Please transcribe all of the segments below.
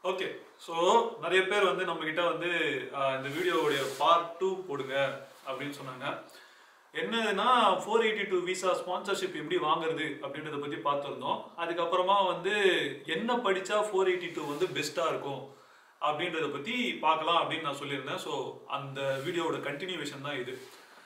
Okay. So நிறைய பேர் வந்து நம்ம கிட்ட வந்து இந்த வீடியோவுடைய பார்ட் 2 போடுங்க அப்படின்னு சொன்னாங்க. என்னதுன்னா 482 விசா ஸ்பான்சர்ஷிப் எப்படி வாங்குறது அப்படின்றத பத்தி பார்த்துருந்தோம். அதுக்கப்புறமா வந்து என்ன படிச்சா 482 வந்து பெஸ்டா இருக்கும் அப்படின்றத பத்தி பார்க்கலாம் அப்படின்னு நான் சொல்லியிருந்தேன். ஸோ அந்த வீடியோவோட கண்டினியூவேஷன் தான் இது.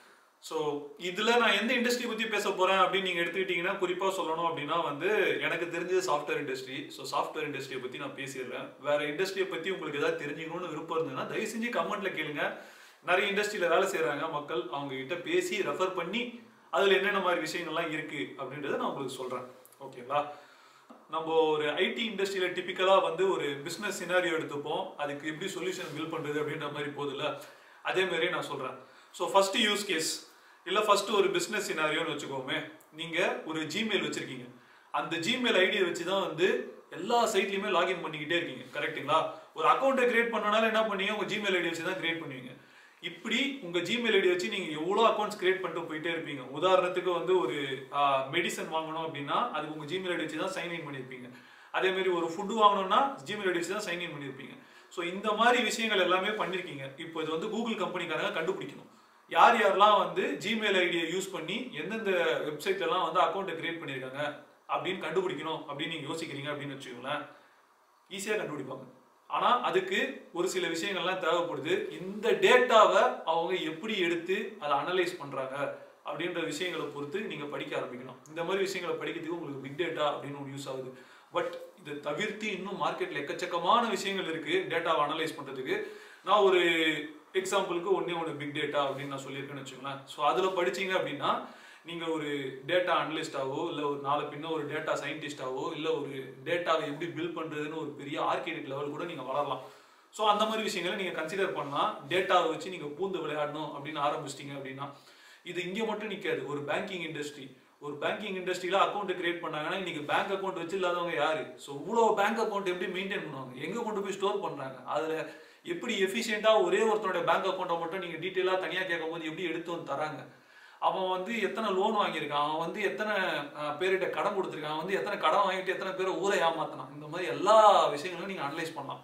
ஸோ இதில் நான் எந்த இண்டஸ்ட்ரி பற்றி பேச போகிறேன் அப்படின்னு நீங்கள் எடுத்துக்கிட்டிங்கன்னா குறிப்பாக சொல்லணும் அப்படின்னா வந்து எனக்கு தெரிஞ்சது சாஃப்ட்வேர் இண்டஸ்ட்ரி. ஸோ சாஃப்ட்வேர் இண்டஸ்ட்ரியை பற்றி நான் பேசிடுறேன். வேறு இண்டஸ்ட்ரியை பற்றி உங்களுக்கு ஏதாவது தெரிஞ்சுக்கணும்னு விருப்பம் இருந்ததுன்னா தயவு செஞ்சு கமெண்ட்டில் கேளுங்க. நிறைய இண்டஸ்ட்ரியில் வேலை செய்கிறாங்க மக்கள், அவங்க கிட்ட பேசி ரெஃபர் பண்ணி அதில் என்னென்ன மாதிரி விஷயங்கள்லாம் இருக்குது அப்படின்றத நான் உங்களுக்கு சொல்கிறேன். ஓகேங்களா? நம்ம ஒரு ஐடி இண்டஸ்ட்ரியில் டிப்பிக்கலாக வந்து ஒரு பிஸ்னஸ் சினாரியோ எடுத்துப்போம், அதுக்கு எப்படி சொல்யூஷன் பில்ட் பண்ணுறது அப்படின்ற மாதிரி போதில்ல, அதே மாதிரியே நான் சொல்கிறேன். ஸோ ஃபஸ்ட்டு யூஸ் கேஸ் இல்லை ஃபஸ்ட்டு ஒரு பிஸ்னஸ் சினாரியோன்னு வச்சுக்கோமே. நீங்கள் ஒரு ஜிமெயில் வச்சுருக்கீங்க, அந்த ஜிமெயில் ஐடியை வச்சு தான் வந்து எல்லா சைட்லையுமே லாகின் பண்ணிக்கிட்டே இருக்கீங்க. கரெக்டுங்களா? ஒரு அக்கௌண்ட்டை கிரியேட் பண்ணனால என்ன பண்ணீங்க, உங்கள் ஜிமெயில் ஐடி வச்சு தான் கிரியேட் பண்ணுவீங்க. இப்படி உங்கள் ஜிமெயில் ஐடி வச்சு நீங்கள் எவ்வளோ அக்கௌண்ட்ஸ் கிரியேட் பண்ணிட்டு போயிட்டே இருப்பீங்க. உதாரணத்துக்கு வந்து ஒரு மெடிசன் வாங்கணும் அப்படின்னா அதுக்கு உங்கள் ஜிமெயில் ஐடி வச்சு தான் சைன்இன் பண்ணியிருப்பீங்க. அதேமாதிரி ஒரு ஃபுட்டு வாங்கணும்னா ஜிமெயில் ஐடி வச்சு தான் சைன்இன் பண்ணியிருப்பீங்க. ஸோ இந்த மாதிரி விஷயங்கள் எல்லாமே பண்ணியிருக்கீங்க. இப்போ இது வந்து கூகுள் கம்பெனிக்காரங்க கண்டுபிடிக்கணும் யார் யாரெல்லாம் வந்து ஜிமெயில் ஐடியை யூஸ் பண்ணி எந்தெந்த வெப்சைட்லாம் வந்து அக்கௌண்ட்டை கிரியேட் பண்ணியிருக்காங்க அப்படின்னு கண்டுபிடிக்கணும் அப்படின்னு நீங்கள் யோசிக்கிறீங்க அப்படின்னு வச்சுக்கோங்களேன். ஈஸியாக கண்டுபிடிப்பாங்க. ஆனால் அதுக்கு ஒரு சில விஷயங்கள்லாம் தேவைப்படுது. இந்த டேட்டாவை அவங்க எப்படி எடுத்து அதை அனலைஸ் பண்ணுறாங்க அப்படின்ற விஷயங்களை பொறுத்து நீங்கள் படிக்க ஆரம்பிக்கணும். இந்த மாதிரி விஷயங்களை படிக்கிறதுக்கு உங்களுக்கு பிக் டேட்டா அப்படின்னு ஒன்று யூஸ் ஆகுது. பட் இதை தவிர்த்து இன்னும் மார்க்கெட்டில் எக்கச்சக்கமான விஷயங்கள் இருக்குது டேட்டாவை அனலைஸ் பண்ணுறதுக்கு. நான் ஒரு எக்ஸாம்பிளுக்கு ஒன்று பிக் டேட்டா அப்படின்னு நான் சொல்லியிருக்கேன்னு வச்சுக்கோங்களேன். ஸோ அதில் படிச்சிங்க அப்படின்னா நீங்கள் ஒரு டேட்டா அனலிஸ்டாவோ இல்லை ஒரு நாளை பின்ன ஒரு டேட்டா சயின்டிஸ்டாவோ இல்லை ஒரு டேட்டாவை எப்படி பில்ட் பண்ணுறதுன்னு ஒரு பெரிய ஆர்கிடெக்ட் லெவல் கூட நீங்கள் வளரலாம். ஸோ அந்த மாதிரி விஷயங்களை நீங்கள் கன்சிடர் பண்ணால் டேட்டாவை வச்சு நீங்கள் பூந்து விளையாடணும் அப்படின்னு ஆரம்பிச்சிட்டிங்க அப்படின்னா இது இங்கே மட்டும் நிற்காது. ஒரு பேங்கிங் இண்டஸ்ட்ரியில் அக்கௌண்ட் கிரியேட் பண்ணாங்கன்னா இன்னைக்கு பேங்க் அக்கௌண்ட் வச்சு இல்லாதவங்க யாரு? ஸோ இவ்வளோ பேங்க் அக்கௌண்ட் எப்படி மெயின்டைன் பண்ணுவாங்க, எங்கே கொண்டு போய் ஸ்டோர் பண்ணுறாங்க, அதில் எப்படி எஃபிஷியண்டாக ஒரே ஒருத்தரோட பேங்க் அக்கௌண்ட்டை மட்டும் நீங்கள் டீட்டெயிலாக தனியாக கேட்கும் போது எப்படி எடுத்து வந்து தராங்க, அவன் வந்து எத்தனை லோன் வாங்கியிருக்கான், அவன் வந்து எத்தனை பேர்கிட்ட கடன் கொடுத்துருக்கான், அவன் வந்து எத்தனை கடன் வாங்கிட்டு எத்தனை பேரை ஊரை ஏமாத்தினான், இந்த மாதிரி எல்லா விஷயங்களும் நீங்கள் அனலைஸ் பண்ணலாம்.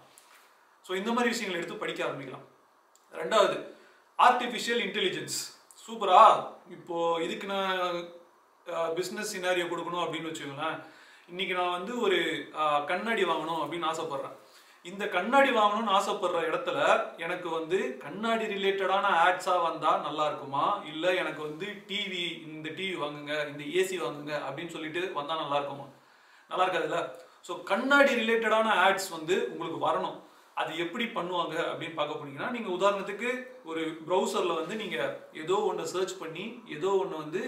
ஸோ இந்த மாதிரி விஷயங்களை எடுத்து படிக்க ஆரம்பிக்கலாம். ரெண்டாவது ஆர்டிஃபிஷியல் இன்டெலிஜென்ஸ். சூப்பரா? இப்போ இதுக்கு நான் பிஸ்னஸ் சினாரியோ கொடுக்கணும் அப்படின்னு வச்சுக்கோங்களேன். இன்னைக்கு நான் வந்து ஒரு கண்ணாடி வாங்கணும் அப்படின்னு ஆசைப்படுறேன். இந்த கண்ணாடி வாங்கணும்னு ஆசைப்படுற இடத்துல எனக்கு வந்து கண்ணாடி ரிலேட்டடான ஆட்ஸா வந்தா நல்லா இருக்குமா, இல்ல எனக்கு வந்து டிவி, இந்த டிவி வாங்குங்க, இந்த ஏசி வாங்குங்க அப்படின்னு சொல்லிட்டு வந்தா நல்லா இருக்குமா? நல்லா இருக்காதுல்ல. ஸோ கண்ணாடி ரிலேட்டடான ஆட்ஸ் வந்து உங்களுக்கு வரணும். அது எப்படி பண்ணுவாங்க அப்படின்னு பார்க்க போனீங்கன்னா நீங்க உதாரணத்துக்கு ஒரு ப்ரௌசர்ல வந்து நீங்க ஏதோ ஒன்று சர்ச் பண்ணி ஏதோ ஒன்று வந்து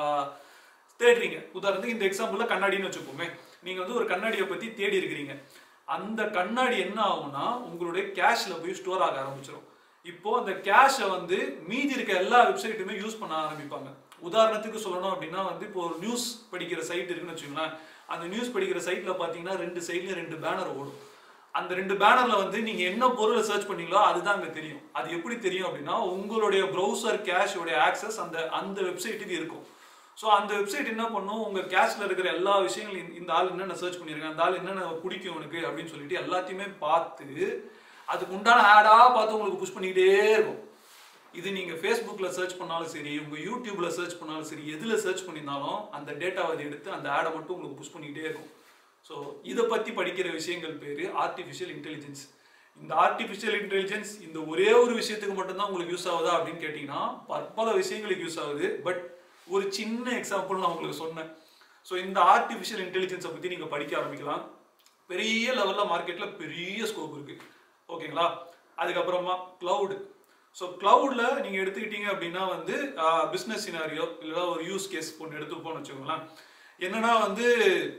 தேடுறீங்க. உதாரணத்துக்கு இந்த எக்ஸாம்பிள்ல கண்ணாடின்னு வச்சுக்கோமே. நீங்க வந்து ஒரு கண்ணாடியை பத்தி தேடி இருக்கிறீங்க. அந்த கண்ணாடி என்ன ஆகும்னா உங்களுடைய கேஷ்ல போய் ஸ்டோர் ஆக ஆரம்பிச்சிடும். இப்போ அந்த கேஷை வந்து மீதி இருக்க எல்லா வெப்சைட்டுமே யூஸ் பண்ண ஆரம்பிப்பாங்க. உதாரணத்துக்கு சொல்லணும் அப்படின்னா வந்து இப்போ ஒரு நியூஸ் படிக்கிற சைட் இருக்குன்னு வச்சுக்கோங்களேன். அந்த நியூஸ் படிக்கிற சைட்ல பாத்தீங்கன்னா 2 சைட்லயும் 2 பேனர் ஓடும். அந்த 2 பேனர்ல வந்து நீங்க என்ன பொருளை சர்ச் பண்ணீங்களோ அதுதான் அங்க தெரியும். அது எப்படி தெரியும் அப்படின்னா உங்களுடைய ப்ரௌசர் கேஷோடைய ஆக்சஸ் அந்த வெப்சைட்டுக்கு இருக்கும். ஸோ அந்த வெப்சைட் என்ன பண்ணும், உங்கள் கேஷில் இருக்கிற எல்லா விஷயங்களும் இந்த ஆள் என்னென்ன சர்ச் பண்ணியிருக்கேன், அந்த ஆள் என்னென்ன பிடிக்கும் உனக்கு அப்படின்னு சொல்லிட்டு எல்லாத்தையுமே பார்த்து அதுக்கு உண்டான ஆடாக பார்த்து உங்களுக்கு புஷ் பண்ணிக்கிட்டே இருக்கும். இது நீங்கள் ஃபேஸ்புக்கில் சர்ச் பண்ணாலும் சரி, உங்கள் யூடியூப்பில் சர்ச் பண்ணாலும் சரி, எதில் சர்ச் பண்ணியிருந்தாலும் அந்த டேட்டாவை எடுத்து அந்த ஆடை மட்டும் உங்களுக்கு புஷ் பண்ணிக்கிட்டே இருக்கும். ஸோ இதை பற்றி படிக்கிற விஷயங்கள் பேர் ஆர்டிஃபிஷியல் இன்டெலிஜென்ஸ். இந்த ஆர்டிஃபிஷியல் இன்டெலிஜென்ஸ் இந்த ஒரே ஒரு விஷயத்துக்கு மட்டும்தான் உங்களுக்கு யூஸ் ஆகுதா அப்படின்னு கேட்டிங்கன்னா பல விஷயங்களுக்கு யூஸ் ஆகுது. பட் ஒரு சின்ன எக்ஸாம்பிள் நான் உங்களுக்கு சொன்னேன். ஸோ இந்த ஆர்டிஃபிஷியல் இன்டெலிஜென்ஸை பற்றி நீங்கள் படிக்க ஆரம்பிக்கலாம். பெரிய லெவலில் மார்க்கெட்டில் பெரிய ஸ்கோப் இருக்குது. ஓகேங்களா? அதுக்கப்புறமா கிளவுடு. ஸோ கிளவுடில் நீங்கள் எடுத்துக்கிட்டீங்க அப்படின்னா வந்து பிஸ்னஸ் சினாரியோ இல்லை ஒரு யூஸ் கேஸ் ஒன்று எடுத்துப்போன்னு வச்சுக்கோங்களேன். என்னன்னா வந்து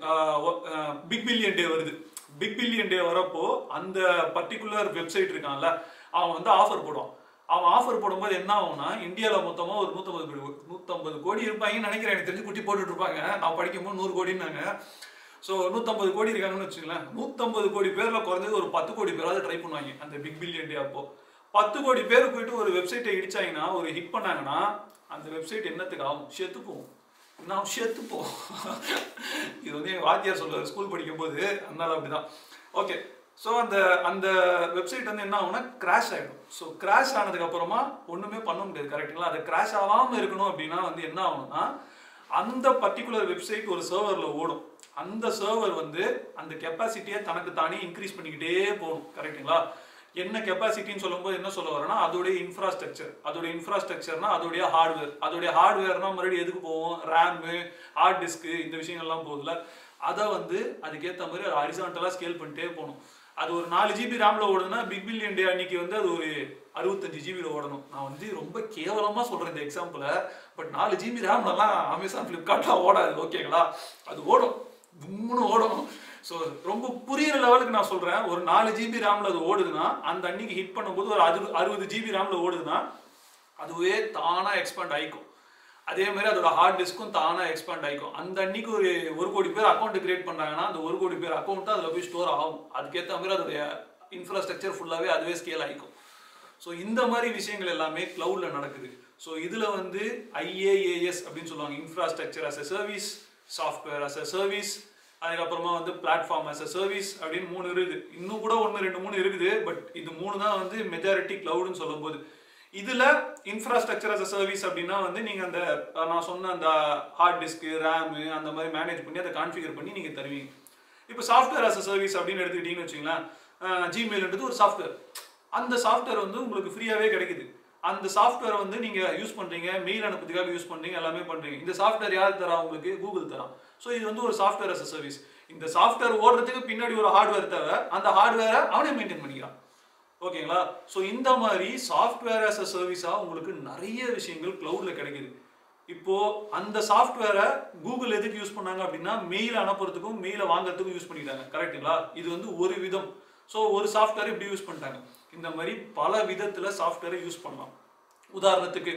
பிக் பில்லியன் டே வருது. பிக் பில்லியன் டே வரப்போ அந்த பர்டிகுலர் வெப்சைட் இருக்கான்ல அவன் வந்து ஆஃபர் போடுவான். அவன் ஆஃபர் போடும்போது என்ன ஆகும்னா இந்தியாவில் மொத்தமாக ஒரு 150 கோடி இருப்பாங்கன்னு நினைக்கிறேன். எனக்கு தெரிஞ்சு குட்டி போட்டுட்டு இருப்பாங்க. நான் படிக்கும்போது 100 கோடின்னாங்க. ஸோ 150 கோடி இருக்காங்கன்னு வச்சுங்களேன். 150 கோடி பேரில் குறைஞ்சது ஒரு 10 கோடி பேராவது ட்ரை பண்ணுவாங்க அந்த பிக் பில்லியன் டே அப்போ. 10 கோடி பேர் போயிட்டு ஒரு வெப்சைட்டை இடிச்சாங்கன்னா ஒரு ஹிட் பண்ணாங்கன்னா அந்த வெப்சைட் என்னத்துக்கு ஆகும்? செத்துப்போம். நான் செத்துப்போம். இது வந்து எங்கள் வாத்தியார் சொல்லுவார் ஸ்கூல் படிக்கும்போது. அதனால அப்படிதான். ஓகே. ஸோ அந்த அந்த வெப்சைட் வந்து என்ன ஆகும்னா கிராஷ் ஆகிடும். ஸோ கிராஷ் ஆனதுக்கப்புறமா ஒன்றுமே பண்ண முடியாது. கரெக்டுங்களா? அது கிராஷ் ஆகாமல் இருக்கணும் அப்படின்னா வந்து என்ன ஆகும்னா அந்த பர்டிகுலர் வெப்சைட் ஒரு சர்வரில் ஓடும். அந்த சர்வர் வந்து அந்த கெப்பாசிட்டியை தனக்கு தானே இன்க்ரீஸ் பண்ணிக்கிட்டே போகணும். கரெக்டுங்களா? என்ன கெப்பாசிட்டின்னு சொல்லும்போது என்ன சொல்ல வரேன்னா அதோடைய இன்ஃப்ராஸ்ட்ரக்சர். அதோடைய இன்ஃப்ராஸ்ட்ரக்சர்னா அதோடைய ஹார்ட்வேர். அதோடைய ஹார்ட்வேர்னா மறுபடியும் எதுக்கு போவோம்? ரேமு, ஹார்ட் டிஸ்க்கு, இந்த விஷயங்கள்லாம் போகுதுல. அதை வந்து அதுக்கேற்ற மாதிரி ஒரு ஹரிசான்டலாக ஸ்கேல் பண்ணிட்டே போகணும். அது ஒரு 4 GB ரேம்ல ஓடுதுன்னா பிக் பில்லியன் டே அன்னைக்கு வந்து அது ஒரு 65 GBல ஓடணும். நான் வந்து ரொம்ப கேவலமா சொல்றேன் இந்த எக்ஸாம்பிளை. பட் 4 GB ரேம்லாம் அமேசான் ஃபிளிப்கார்ட்லாம் ஓடாது. ஓகேங்களா? அது ஓடும், கும்முன்னு ஓடணும். ஸோ ரொம்ப புரியுற லெவலுக்கு நான் சொல்றேன். ஒரு 4 GB ரேம்ல அது ஓடுதுன்னா அந்த அன்னைக்கு ஹிட் பண்ணும்போது ஒரு 60 GB ரேம்ல ஓடுதுன்னா அதுவே தானா எக்ஸ்பேண்ட் ஆயிக்கும். அதே மாதிரி அதோட ஹார்ட் டிஸ்க்கும் தானா எக்ஸ்பேண்ட் ஆகிக்கும். அந்த அன்னைக்கு ஒரு 1 கோடி பேர் அக்கௌண்ட் கிரியேட் பண்ணாங்கன்னா அந்த 1 கோடி பேர் அக்கௌண்ட் அதில் போய் ஸ்டோர் ஆகும். அதுக்கேற்ற மாதிரி அதோடைய இன்ஃப்ராஸ்ட்ரக்சர் ஃபுல்லாகவே அதுவே ஸ்கேல் ஆகிக்கும். ஸோ இந்த மாதிரி விஷயங்கள் எல்லாமே கிளவுட்ல நடக்குது. ஸோ இதில் வந்து IaaS அப்படின்னு சொல்லுவாங்க. Infrastructure as a service, software as a service, அதுக்கப்புறமா வந்து பிளாட்ஃபார்ம் அஸ் எ சர்வீஸ் அப்படின்னு 3 இருக்குது. இன்னும் கூட 1, 2, 3 இருக்குது. பட் இது 3 தான் வந்து மெஜாரிட்டி கிளவுட்னு சொல்லும் போது. இதுல இன்ஃப்ராஸ்ட்ரக்சர் அஸ் அ சர்வீஸ் அப்படின்னா வந்து நீங்க அந்த நான் சொன்ன அந்த ஹார்ட் டிஸ்க், ரேமு அந்த மாதிரி மேனேஜ் பண்ணி அதை கான்ஃபிகர் பண்ணி நீங்க தருவீங்க. இப்போ சாஃப்ட்வேர் அஸ் அ சர்வீஸ் அப்படின்னு எடுத்துக்கிட்டீங்கன்னு வச்சுங்களேன். ஜிமெயில்ன்றது ஒரு சாஃப்ட்வேர். அந்த சாஃப்ட்வேர் வந்து உங்களுக்கு ஃப்ரீயாவே கிடைக்குது. அந்த சாஃப்ட்வேர் வந்து நீங்க யூஸ் பண்றீங்க, மெயில் அனுப்புறதுக்காக யூஸ் பண்றீங்க, எல்லாமே பண்றீங்க. இந்த சாஃப்ட்வேர் யார் தரா? உங்களுக்கு கூகுள் தரா. ஸோ இது வந்து ஒரு சாஃப்ட்வேர் அஸ் அ சர்வீஸ். இந்த சாஃப்ட்வேர் ஓடுறதுக்கு பின்னாடி ஒரு ஹார்ட்வேர் தேவை. அந்த ஹார்ட்வேரை அவனே மெயின்டைன் பண்ணிக்கிறான். ஓகேங்களா? ஸோ இந்த மாதிரி சாஃப்ட்வேர் ஆஸ் அ சர்வீஸா உங்களுக்கு நிறைய விஷயங்கள் கிளவுட்ல கிடைக்குது. இப்போ அந்த சாஃப்ட்வேரை கூகுள் எதுக்கு யூஸ் பண்ணாங்க அப்படின்னா மெயில் அனுப்புறதுக்கும் மெயிலை வாங்குறதுக்கும் யூஸ் பண்ணிட்டாங்க. கரெக்டுங்களா? இது வந்து ஒரு விதம். ஸோ ஒரு சாஃப்ட்வேர் இப்படி யூஸ் பண்ணிட்டாங்க. இந்த மாதிரி பல விதத்துல சாஃப்ட்வேரை யூஸ் பண்ணலாம். உதாரணத்துக்கு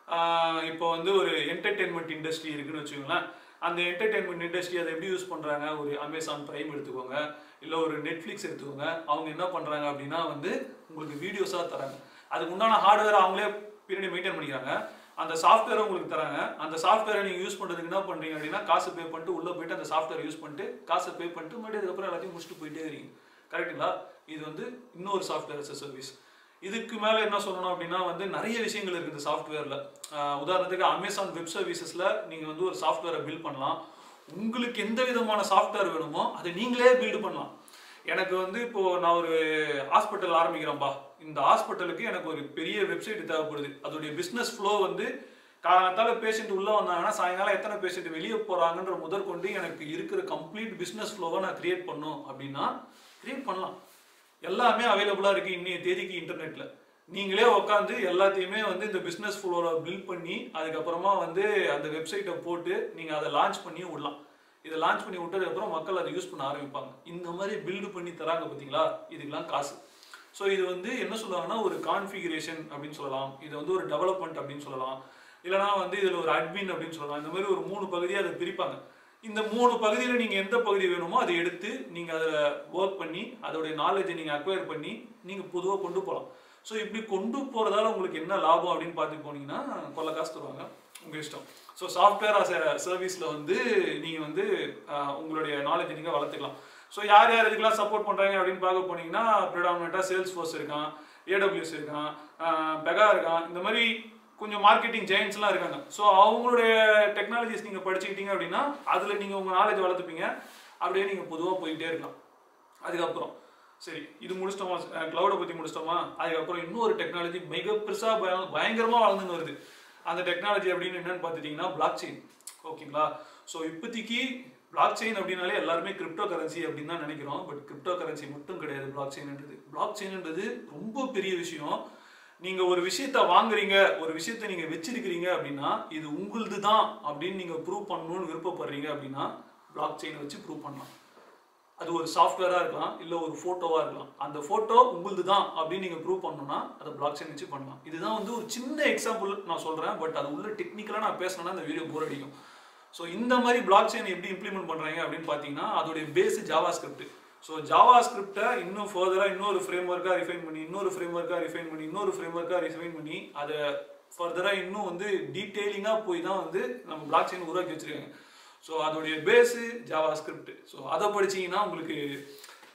இப்போ வந்து ஒரு என்டர்டெயின்மெண்ட் இண்டஸ்ட்ரி இருக்குன்னு வச்சுக்கோங்களேன். அந்த என்டர்டெயின்மெண்ட் இண்டஸ்ட்ரி அதை எப்படி யூஸ் பண்றாங்க? ஒரு அமேசான் பிரைம் எடுத்துக்கோங்க, இல்லை ஒரு நெட்ஃப்ளிக்ஸ் எடுத்துக்கோங்க. அவங்க என்ன பண்றாங்க அப்படின்னா வந்து உங்களுக்கு வீடியோஸா தராங்க. அதுக்கு உண்டான ஹார்ட்வேர் அவங்களே பின்னாடி மெயின்டைன் பண்ணிக்கிறாங்க. அந்த சாஃப்ட்வேரை உங்களுக்கு தராங்க. அந்த சாஃப்ட்வேரை நீங்க யூஸ் பண்றதுக்கு என்ன பண்றீங்க அப்படின்னா காசு பே பண்ணிட்டு உள்ள போயிட்டு அந்த சாஃப்ட்வேர் யூஸ் பண்ணிட்டு காசை பே பண்ணிட்டு மறுபடியும் அதுக்கப்புறம் எல்லாத்தையும் முடிச்சுட்டு போயிட்டே இருக்கீங்க. கரெக்டுங்களா? இது வந்து இன்னொரு சாஃப்ட்வேர் அஸ் எ சர்வீஸ். இதுக்கு மேல என்ன சொல்லணும் அப்படின்னா வந்து நிறைய விஷயங்கள் இருக்குது இந்த சாஃப்ட்வேர்ல. உதாரணத்துக்கு அமேசான் வெப் சர்வீசஸ்ல நீங்க வந்து ஒரு சாஃப்ட்வேரை பில்ட் பண்ணலாம். உங்களுக்கு எந்த விதமான சாஃப்ட்வேர் வேணுமோ அதை நீங்களே பில்டு பண்ணலாம். எனக்கு வந்து இப்போ நான் ஒரு ஹாஸ்பிட்டல் ஆரம்பிக்கிறேன்பா. இந்த ஹாஸ்பிட்டலுக்கு எனக்கு ஒரு பெரிய வெப்சைட் தேவைப்படுது. அதோடைய பிஸ்னஸ் ஃப்ளோ வந்து காலத்தால பேஷண்ட் உள்ள வந்தாங்கன்னா சாயங்காலம் எத்தனை பேஷண்ட் வெளியே போறாங்கன்ற முதற்கொண்டு எனக்கு இருக்கிற கம்ப்ளீட் பிஸ்னஸ் ஃப்ளோவை நான் கிரியேட் பண்ணும் அப்படின்னா கிரியேட் பண்ணலாம். எல்லாமே அவைலபிளா இருக்கு இன்னைய தேதிக்கு இன்டர்நெட்ல. நீங்களே உட்காந்து எல்லாத்தையுமே வந்து இந்த பிஸ்னஸ் ஃப்ளோவை பில்ட் பண்ணி அதுக்கப்புறமா வந்து அந்த வெப்சைட்டை போட்டு நீங்க அதை லான்ச் பண்ணி விடலாம். இதை லான்ச் பண்ணி விட்டதுக்கப்புறம் மக்கள் அதை யூஸ் பண்ண ஆரம்பிப்பாங்க. இந்த மாதிரி பில்டு பண்ணி தராங்க பார்த்தீங்களா? இதுக்கெல்லாம் காசு. ஸோ இது வந்து என்ன சொல்லுவாங்கன்னா ஒரு கான்ஃபிகரேஷன் அப்படின்னு சொல்லலாம். இது வந்து ஒரு டெவலப்மெண்ட் அப்படின்னு சொல்லலாம். இல்லைனா வந்து இதில் ஒரு அட்மின் அப்படின்னு சொல்லலாம். இந்த மாதிரி ஒரு 3 பகுதியாக அதை பிரிப்பாங்க. இந்த 3 பகுதியில் நீங்கள் எந்த பகுதி வேணுமோ அதை எடுத்து நீங்கள் அதில் ஒர்க் பண்ணி அதோடைய நாலேஜை நீங்கள் அக்வயர் பண்ணி நீங்கள் பொதுவாக கொண்டு போகலாம். ஸோ இப்படி கொண்டு போகிறதால உங்களுக்கு என்ன லாபம் அப்படின்னு பார்த்து போனீங்கன்னா கொள்ள காசு தருவாங்க. உங்கள் இஷ்டம். ஸோ சாஃப்ட்வேர் ஆஸ் எ சர்வீஸில் வந்து நீங்கள் வந்து உங்களுடைய நாலேஜை நீங்கள் வளர்த்துக்கலாம். ஸோ யார் யார் இதுக்கெல்லாம் சப்போர்ட் பண்ணுறாங்க அப்படின்னு பார்க்க போனீங்கன்னா ப்ரிடாமினெண்ட்டாக சேல்ஸ் ஃபோர்ஸ் இருக்கான், AWS இருக்கான், பெகா இருக்கான். இந்த மாதிரி கொஞ்சம் மார்க்கெட்டிங் ஜெயின்ஸ்லாம் இருக்காங்க. ஸோ அவங்களுடைய டெக்னாலஜிஸ் நீங்கள் படிச்சுக்கிட்டீங்க அப்படின்னா அதில் நீங்கள் உங்கள் நாலேஜ் வளர்த்துப்பீங்க. அப்படியே நீங்கள் பொதுவாக போயிட்டே இருக்கலாம். அதுக்கப்புறம் சரி இது முடிச்சிட்டோமா? கிளவுடை பற்றி முடிச்சிட்டோமா? அதுக்கப்புறம் இன்னொரு டெக்னாலஜி மிக பெருசாக பயங்கரமாக வளர்ந்துன்னு வருது. அந்த டெக்னாலஜி அப்படின்னு என்னன்னு பார்த்துட்டிங்கன்னா பிளாக் செயின். ஓகேங்களா? ஸோ இப்போதைக்கு பிளாக் செயின் அப்படின்னாலே எல்லாருமே கிரிப்டோ கரன்சி அப்படின்னு தான் நினைக்கிறோம். பட் கிரிப்டோ கரன்சி மட்டும் கிடையாது பிளாக் செயின்ன்றது. பிளாக் செயின்ன்றது ரொம்ப பெரிய விஷயம். நீங்க ஒரு விஷயத்த வாங்குறீங்க, ஒரு விஷயத்த நீங்க வச்சிருக்கிறீங்க அப்படின்னா இது உங்களுது தான் அப்படின்னு நீங்க ப்ரூவ் பண்ணணும்னு விருப்பப்படுறீங்க அப்படின்னா பிளாக் செயினை வச்சு ப்ரூவ் பண்ணலாம். அது ஒரு சாஃப்ட்வேரா இருக்கலாம், இல்லை ஒரு ஃபோட்டோவா இருக்கலாம். அந்த ஃபோட்டோ உங்களுது தான் அப்படின்னு நீங்க ப்ரூவ் பண்ணணும்னா அதை பிளாக் செயின் வச்சு பண்ணலாம். இதுதான் வந்து ஒரு சின்ன எக்ஸாம்பிள் நான் சொல்றேன். பட் அது உள்ள டெக்னிக்கலாக நான் பேசினேன்னா இந்த வீடியோ போர் அடிக்கும். ஸோ இந்த மாதிரி பிளாக் செயின் எப்படி இம்ப்ளிமெண்ட் பண்றாங்க அப்படின்னு பார்த்தீங்கன்னா அதோடைய பேஸ் ஜாவா ஸ்கிரிப்ட். ஸோ ஜாவா ஸ்கிரிப்டை இன்னும் ஃபர்தராக இன்னொரு ஃப்ரேம் ஒர்க்காக ரிஃபைன் பண்ணி இன்னொரு ஃப்ரேம் ஒர்க்காக ரிஃபைன் பண்ணி இன்னொரு ஃப்ரேம் ஒர்க்காக ரிஃபைன் பண்ணி அதை ஃபர்தராக இன்னும் வந்து டீட்டெயிலிங்காக போய் தான் வந்து நம்ம பிளாக் செயின் உருவாக்கி வச்சிருக்காங்க. ஸோ அதோடைய பேஸு ஜாவா ஸ்கிரிப்ட். ஸோ அதை படிச்சிங்கன்னா உங்களுக்கு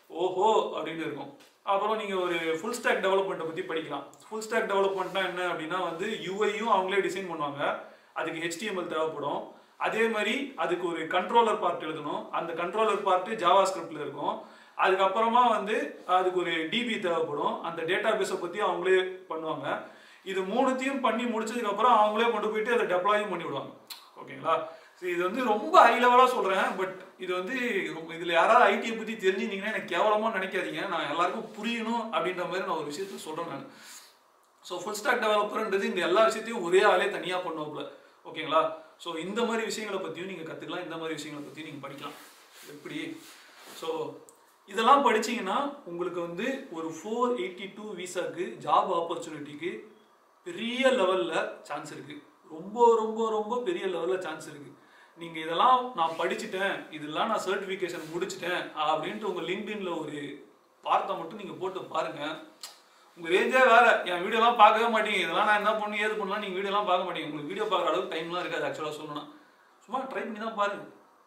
ஓஹோ அப்படின்னு இருக்கும். அப்புறம் நீங்கள் ஒரு ஃபுல் ஸ்டாக் டெவலப்மெண்ட்டை பற்றி படிக்கலாம். ஃபுல் ஸ்டாக் டெவலப்மெண்ட்னா என்ன அப்படின்னா வந்து யூஐயும் அவங்களே டிசைன் பண்ணுவாங்க, அதுக்கு HTML தேவைப்படும். அதே மாதிரி அதுக்கு ஒரு கண்ட்ரோலர் பார்ட் எழுதணும், அந்த கண்ட்ரோலர் பார்ட்டு ஜாவா ஸ்கிரிப்டில் இருக்கும். அதுக்கப்புறமா வந்து அதுக்கு ஒரு டிபி தேவைப்படும், அந்த டேட்டா பேஸை பற்றி அவங்களே பண்ணுவாங்க. இது மூணுத்தையும் பண்ணி முடிச்சதுக்கப்புறம் அவங்களே கொண்டு போயிட்டு அதை டெப்ளாயும் பண்ணி விடுவாங்க. ஓகேங்களா? இது வந்து ரொம்ப ஹை லெவலாக சொல்கிறேன். பட் இது வந்து இதில் யாராவது ஐடியை பற்றி தெரிஞ்சுருந்தீங்கன்னா எனக்கு கேவலமாக நினைக்காதீங்க. நான் எல்லாருக்கும் புரியணும் அப்படின்ற மாதிரி நான் ஒரு விஷயத்த சொல்கிறேன் நான். ஸோ ஃபுல் ஸ்டாக் டெவலப்பர்ன்றது இந்த எல்லா விஷயத்தையும் ஒரே ஆளே தனியாக பண்ணுவோம்ல. ஓகேங்களா? ஸோ இந்த மாதிரி விஷயங்களை பற்றியும் நீங்கள் கற்றுக்கலாம், இந்த மாதிரி விஷயங்களை பற்றியும் நீங்கள் படிக்கலாம். எப்படி? ஸோ இதெல்லாம் படிச்சிங்கன்னா உங்களுக்கு வந்து ஒரு 482 விசாக்கு ஜாப் ஆப்பர்ச்சுனிட்டிக்கு பெரிய லெவலில் சான்ஸ் இருக்குது. ரொம்ப ரொம்ப ரொம்ப பெரிய லெவலில் சான்ஸ் இருக்குது. நீங்கள் இதெல்லாம் நான் படிச்சுட்டேன், இதெல்லாம் நான் சர்டிஃபிகேஷன் முடிச்சிட்டேன் அப்படின்ட்டு உங்கள் லிங்க்டின்ல ஒரு வார்த்தை மட்டும் நீங்கள் போட்டு பாருங்கள். உங்கள் ரேஞ்சே வேறு. என் வீடியோலாம் பார்க்கவே மாட்டீங்க. இதெல்லாம் நான் என்ன பண்ணி ஏது பண்ணலாம் நீங்கள் வீடியோலாம் பார்க்க மாட்டீங்க. உங்களுக்கு வீடியோ பார்க்குற அளவுக்கு டைம்லாம் இருக்காது ஆக்சுவலாக சொல்லணும்னா. சும்மா ட்ரை பண்ணி தான் பாருங்க,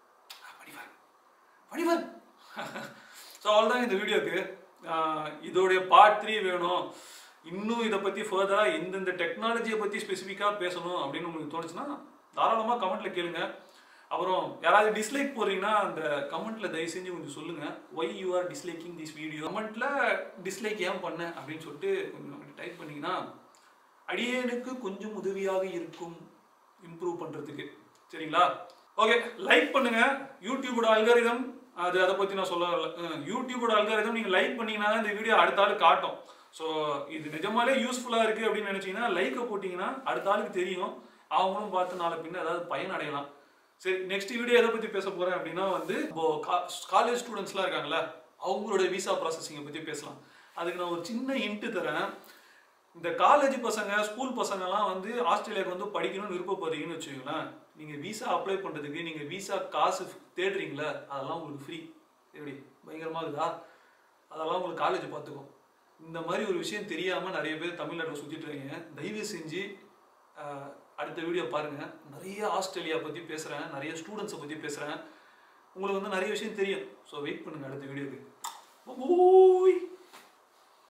படிவார். ஸோ அவ்வளோதான் இந்த வீடியோக்கு. இதோடைய பார்ட் 3 வேணும், இன்னும் இதை பற்றி ஃபர்தராக எந்தெந்த டெக்னாலஜியை பற்றி ஸ்பெசிஃபிக்காக பேசணும் அப்படின்னு உங்களுக்கு தோணுச்சுன்னா தாராளமாக கமெண்ட்டில் கேளுங்க. அப்புறம் யாராவது டிஸ்லைக் போடுறீங்கன்னா அந்த கமெண்ட்டில் தயவு செஞ்சு கொஞ்சம் சொல்லுங்கள். Why you are disliking this video, கமெண்ட்டில் டிஸ்லைக் ஏன் பண்ண அப்படின்னு சொல்லிட்டு கொஞ்சம் டைப் பண்ணிங்கன்னா அடியேனுக்கு கொஞ்சம் உதவியாக இருக்கும் இம்ப்ரூவ் பண்ணுறதுக்கு. சரிங்களா? ஓகே, லைக் பண்ணுங்கள். யூடியூபோட அல்காரிதம் அதை பற்றி நான் சொல்ல வரல. யூடியூபோட அல்காரிதம் நீங்கள் லைக் பண்ணிங்கன்னா இந்த வீடியோ அடுத்த ஆள் காட்டும். ஸோ இது நிஜமாலே யூஸ்ஃபுல்லாக இருக்குது அப்படின்னு நினச்சிங்கன்னா லைக்கை போட்டிங்கன்னா அடுத்த ஆளுக்கு தெரியும், அவங்களும் பார்த்து நாளை பின்ன ஏதாவது பயன் அடையலாம். சரி, நெக்ஸ்ட் வீடியோ எதை பற்றி பேச போகிறேன் அப்படின்னா வந்து இப்போ காலேஜ் ஸ்டூடெண்ட்ஸ்லாம் இருக்காங்களா, அவங்களோட விசா ப்ராசஸிங்கை பற்றி பேசலாம். அதுக்கு நான் ஒரு சின்ன ஹிண்ட்டு தரேன். இந்த காலேஜ் பசங்க, ஸ்கூல் பசங்கள்லாம் வந்து ஆஸ்திரேலியாவுக்கு வந்து படிக்கணும்னு விருப்பப்படுறீங்கன்னு வச்சுக்கோங்களேன். நீங்கள் விசா அப்ளை பண்ணுறதுக்கு நீங்கள் விசா காசு தேடுறீங்களே, அதெல்லாம் உங்களுக்கு ஃப்ரீ. எப்படி பயங்கரமாக இருக்குதா? அதெல்லாம் உங்களுக்கு காலேஜ் பார்த்துக்கும். இந்த மாதிரி ஒரு விஷயம் தெரியாமல் நிறைய பேர் தமிழ்நாட்டில் சுற்றிட்டு இருக்கீங்க. தயவு செஞ்சு அடுத்த வீடியோ பாருங்கள். நிறைய ஆஸ்திரேலியா பற்றி பேசுகிறேன், நிறைய ஸ்டூடெண்ட்ஸை பற்றி பேசுகிறேன். உங்களுக்கு வந்து நிறைய விஷயம் தெரியும். ஸோ வெயிட் பண்ணுங்கள் அடுத்த வீடியோக்கு.